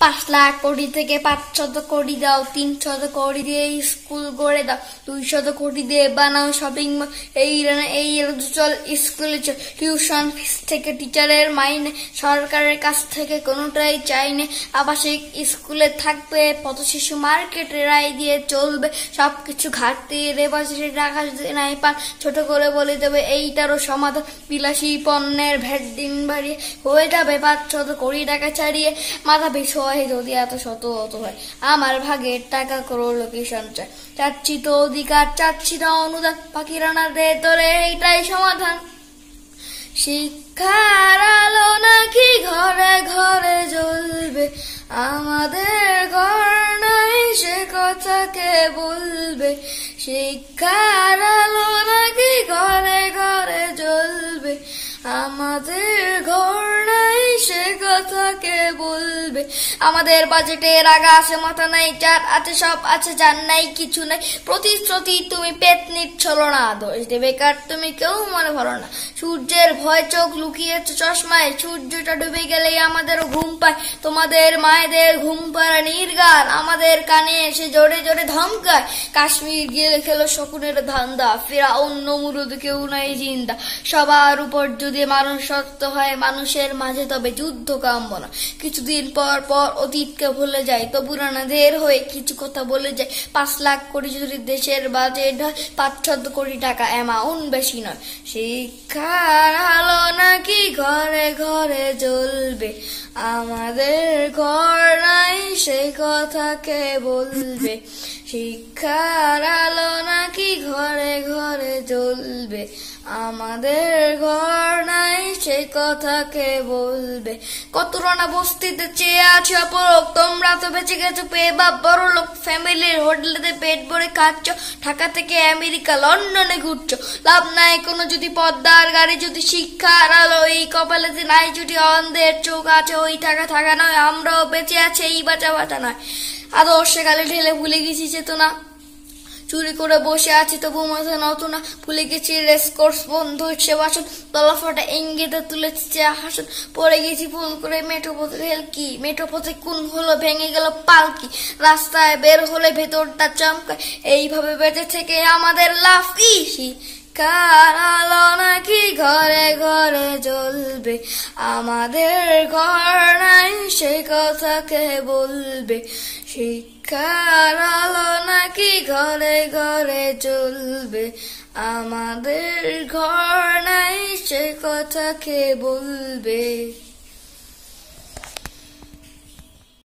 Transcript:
5,00,000 থেকে 500 দাও, 300 দিয়ে স্কুল গড়ে দাও, 200 দিয়ে বানাও শপিং মল, এই চল স্কুলে চল, টিউশন ফিস থেকে টিচারের মাইনে, সরকারের কাছ থেকে কোনোটাই চাইনে, আবাসিক স্কুলে থাকবে, পথ শিশু মার্কেটে রায় দিয়ে চলবে, সবকিছু ঘাটতি রেবাসে টাকা যদি নাই পান, ছোট করে বলে দেবে এইটারও সমাধান, বিলাসী পণ্যের ভ্যাট দিন বাড়িয়ে হয়ে যাবে 500 টাকা ছাড়িয়ে, মাথা পিছু যদি এত শত হতো হয়, আমার ভাগের টাকা করলো কি সঞ্চয়, চাচ্ছি তো অধিকার, চাচ্ছি না অনুদান, পাখিরা না রে তোরে এইটাই সমাধান। শিক্ষার আলো নাকি ঘরে ঘরে জ্বলবে, আমাদের ঘর নাই সে কথা কে বলবে, শিক্ষার আলো নাকি ঘরে ঘরে জ্বলবে, আমাদের ঘর নাই সে কথা কে বলবে, আমাদের বাজেটের আগা আছে মাথা নাই, যার আছে সব আছে, যার নাই কিছু নাই, প্রতিশ্রুতি তুমি পেট নিচ্ছল না, দোষ দেবে কার তুমি কেউ মনে ভরো না, সূর্যের ভয় চোখ লুকিয়েছে চশমায়, সূর্যটা ডুবে গেলেই আমাদেরও ঘুম পায়, তোমাদের মায়েদের ঘুম পাড়া নির্গার আমাদের কানে এসে জোরে জোরে ধমকায়, কাশ্মীর গিয়ে খেলো শকুনের ধান্দা, ফেরাউন নমরুদ কেউ নাই জিন্দা, সবার উপর যদি মানুষ সত্য হয়, মানুষের মাঝে তবে যুদ্ধ কাম্য না, কিছুদিন পর পর অতীতকে ভুলে যায়, তবু রানাদের হয়ে কিছু কথা বলে যায়, 5,00,000 যদি দেশের বাজেট হয়, 500 টাকা অ্যামাউন্ট বেশি নয়, শিক্ষার আলো নাকি ঘরে ঘরে জ্বলবে, আমাদের ঘর নাই সে কথা কে বলবে, শিক্ষার আলো নাকি ঘরে ঘরে জ্বলবে, আমাদের ঘর নাই সে কথা কে বলবে, কত রানা বস্তিতে চেয়ে আছে অপরক, তোমরা তো বেঁচে গেছো পেয়ে বাপ বড় লোক, ফ্যামিলির হোটেলেতে পেট ভরে খাচ্ছ, ঢাকা থেকে আমেরিকা লন্ডনে ঘুরছো, লাভ নাই কোনো যদি পদ্মার গাড়ি, যদি শিক্ষার আলো এই কপালেতে নাই, যদি অন্ধের চোখ আছে ওই থাকা থাকা নয়, আমরাও বেঁচে আছে এই বাঁচা বাঁচা নয়, আদর্শে গালে ঢেলে ভুলে গেছি চেতনা, চুরি করে বসে আছি তবু মাথা নত না, ভুলে গেছি রেসকোর্স বন্ধু সে বাসন, তলাফাটা ইঙ্গিতে তুলেছি হাসন, পড়ে গেছি ভুল করে মেঠোপথে রেল কি, মেঠোপথে কোন হলো ভেঙে গেল পালকি, রাস্তায় বের হলে ভেতরটা চমকায়, এইভাবে বেঁচে থেকে আমাদের লাভ কি, শিক্ষার আলো নাকি ঘরে ঘরে জ্বলবে, আমাদের ঘর নাই সে কথা কে বলবে, শিক্ষার আলো নাকি ঘরে ঘরে জ্বলবে, আমাদের ঘর নাই সে কথা কে বলবে।